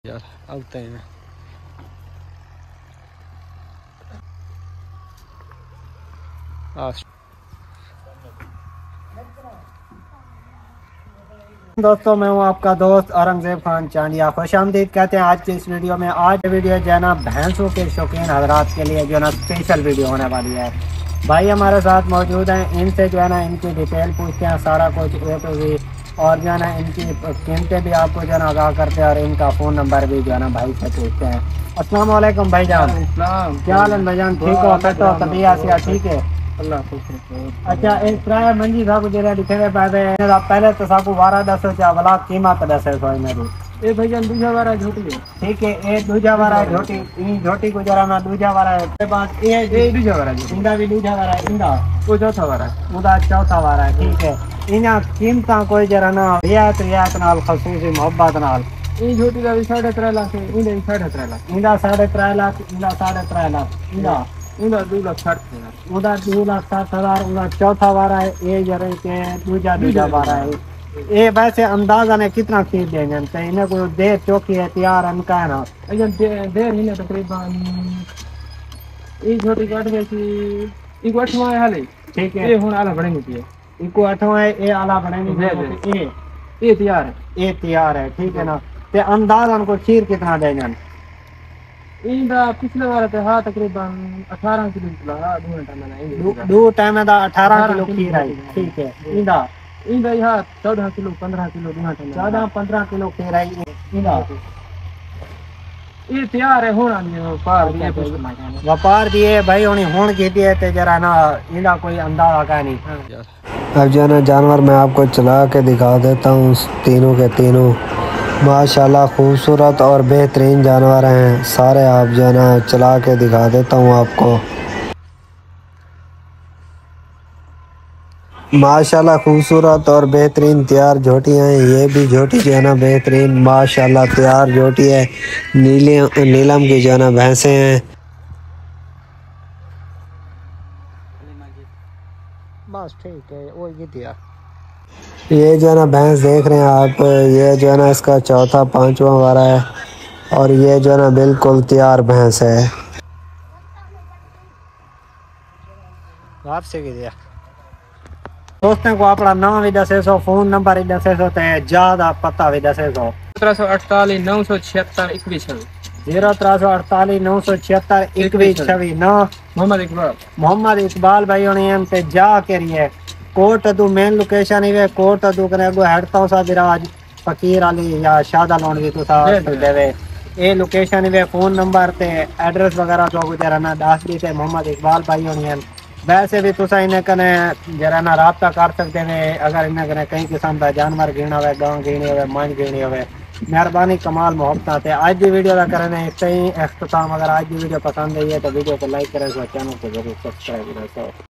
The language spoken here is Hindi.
यार आते हैं ना। दोस्तों मैं हूं आपका दोस्त औरंगजेब खान चांदिया। खुश आमदीद कहते हैं आज की इस वीडियो में। आज वीडियो जो है ना भैंसों के शौकीन हजरात के लिए जो है ना स्पेशल वीडियो होने वाली है। भाई हमारे साथ मौजूद हैं, इनसे जो है ना इनकी डिटेल पूछते हैं, सारा कुछ ए टू ज़ेड, और जो है ना इनकी कीमतें भी आपको जो है ना आगाह करते हैं और इनका फ़ोन नंबर भी जो है ना भाई से पूछते हैं। अस्सलाम वालेकुम भाईजान, क्या हाल है भाईजान? ठीक हो? फिट हो? तबीयत ठीक है? अच्छा एक प्राय मंजी साहब जरा लिखे हुए पाए पहले तो साकू वारा दसो चा भला कीमत दसे सो मेरी ए भैया दूजा वारा झोटी है। ठीक है ए दूजा वारा झोटी ई झोटी को जरा ना दूजा वारा है ते पास ए दूजा वारा है, इंदा भी दूजा वारा है, इंदा वो चौथा वारा है, उदा चौथा वारा है। ठीक है इना कीमता कोई जरा ना रियायत नाल खसूसी मोहब्बत नाल ई झोटी का भी 3.5 लाख है, इंदा 3.5 लाख, इंदा 3.5 लाख, इंदा 3.5 लाख, इंदा उधर 2,60,000, उधर 2,60,000, उधर चौथा वारा है ये जरा के दूजा वारा है। ये वैसे अंदाजा ने कितना खींच देंगे तो इन्हें कोई देर चौकी है तैयार इनका है ना देर ही तकरीबन एक छोटी काट गई थी एक 8वां है हाले। ठीक है ये हुन आला बढ़ेंगे ये इनको 8वां है ये आला बढ़ेंगे ये तैयार है। ठीक है ना ते अंदाजा उनको खीर कितना देंगे इंदा पिछले बार ते हाँ तकरीबन 18 किलो निकला हाँ 2 घंटा में दो टाइम में 18 किलो खीर आई। ठीक है इंदा इंदा यहाँ 14 किलो 15 किलो 2 घंटा में 14-15 किलो खीर आई इंदा ये तैयार है होना नहीं व्यापार दिए भाई होनी होन की दिए ते जरा ना इंदा कोई अंदाजा का नहीं। अब जो है ना जानवर मैं आपको चला के दिखा देता हूँ, तीनों के तीनों माशाल्लाह खूबसूरत और बेहतरीन जानवर हैं सारे। आप जो है ना चला के दिखा देता हूँ आपको। माशाल्लाह खूबसूरत और बेहतरीन तैयार झोटियाँ हैं। ये भी झोटी जो है ना बेहतरीन माशाल्लाह तैयार झोटी है। नीलम की जो है ना भैंसें हैं। बस ठीक है वो ये दिया। ये जो है ना भैंस देख रहे हैं आप, ये जो है ना इसका चौथा 5वां वारा है और ये जो है ना बिल्कुल तैयार भैंस है। आपसे की दिया दोस्तों को अपना नाम भी दसे सो, फोन नंबर भी दसे सो, ते ज्यादा पता भी दसे सो। 1348 976 21 0 348 976 21 26 ना मोहम्मद इकबाल भाई होने पे जा करिए कोट अदू मेन लोकेशन ही वे कोट अदू कने गो हेडता सा विराज फकीर अली या शादा लोन भी तो सा देवे ए लोकेशन वे फोन नंबर ते एड्रेस वगैरह तो गुजरा ना दास दी ते मोहम्मद इकबाल भाई होने। वैसे भी तुसा इन्हें कने जरा ना राब्ता कर सकते हैं अगर इन्हें कने कई किस्म का जानवर गिना हुआ गांव गिनी हुए मंझ गिनी हुए। मेहरबानी कमाल मोहब्बत है। आज की वीडियो का करने इतना ही अख्ताम। अगर आज की वीडियो पसंद आई है तो वीडियो को लाइक करें, चैनल को जरूर सब्सक्राइब करें।